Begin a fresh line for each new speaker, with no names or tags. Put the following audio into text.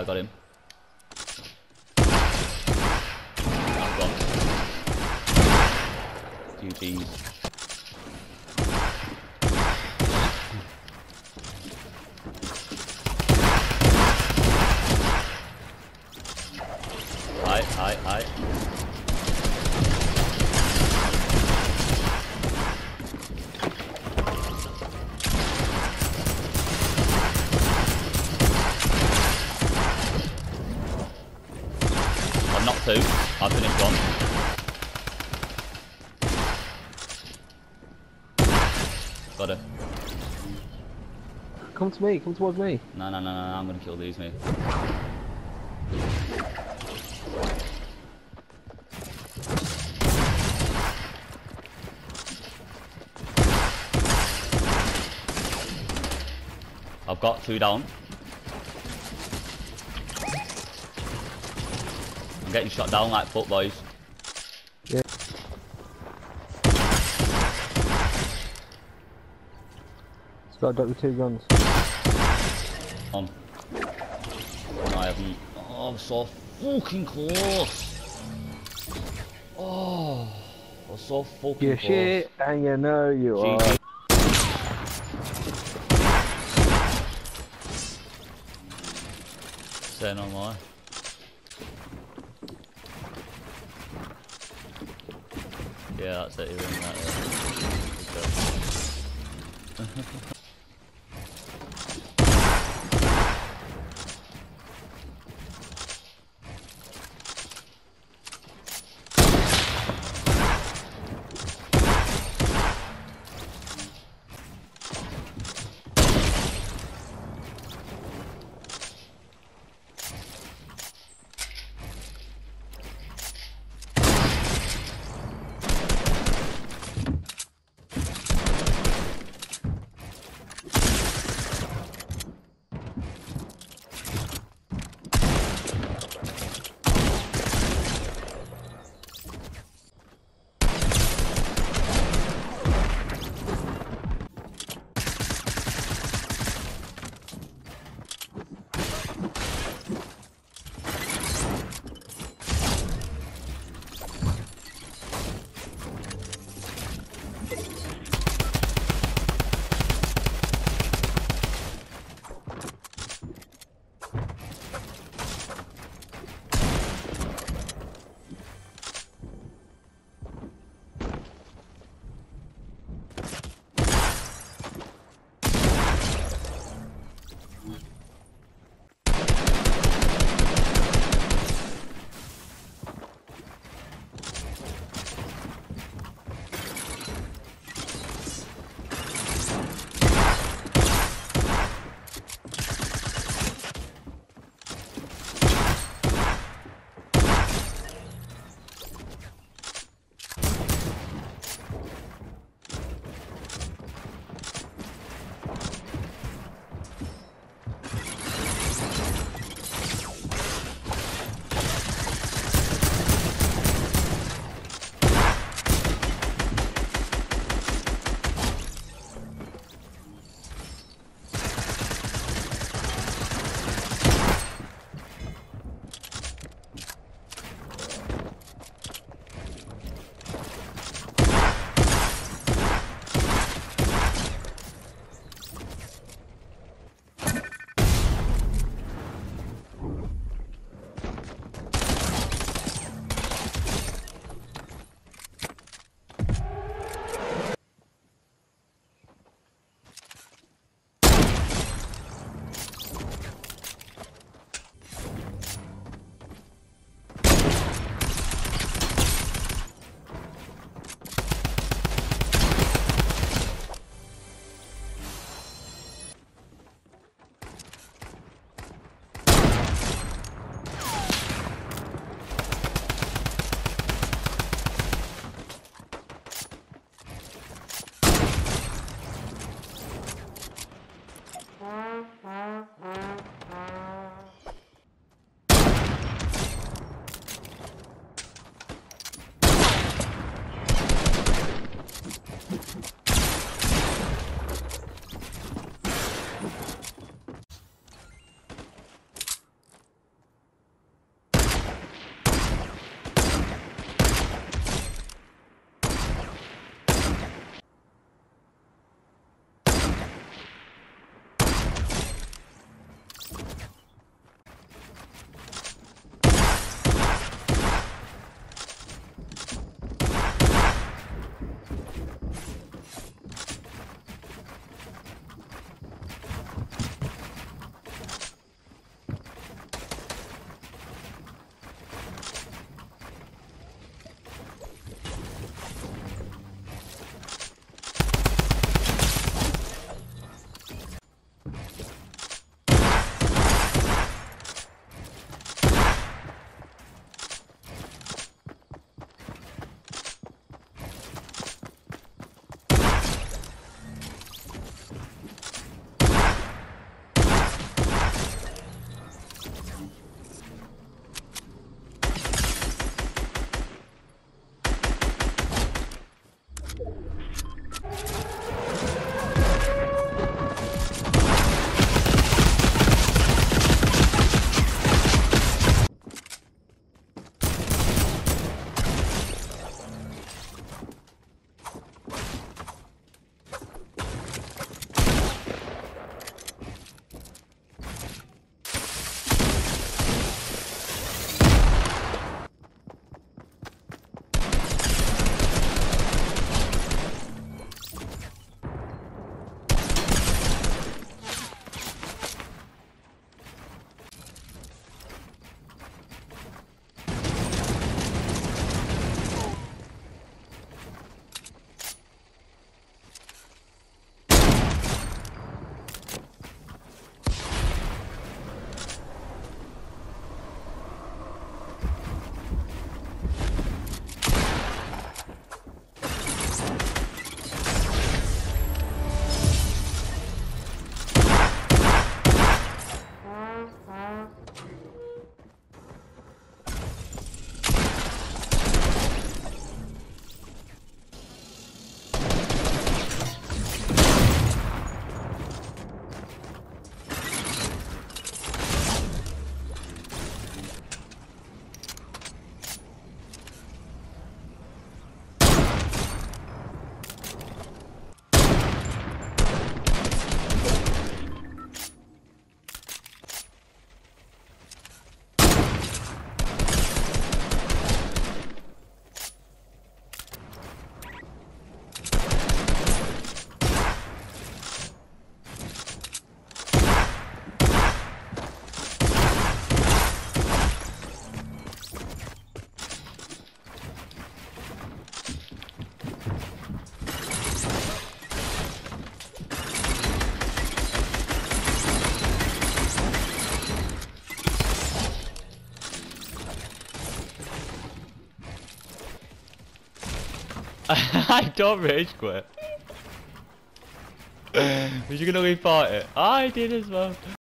I got him. I'm gone. GG's. Hi. I'm knocked two. I've finished one. Got it.
Come to me, come towards me.
No, I'm gonna kill these, mate. I've got two down. I'm getting shot down like foot, boys.
Yeah. Start up with 2 guns.
On. No, I haven't. Oh, I'm so fucking close. Oh, I'm so fucking
You're
close.
shit, and you know you are.
GG. Say no more. Yeah, that's it. You're in that. Yeah. I don't rage quit. Was you gonna restart it? I did as well.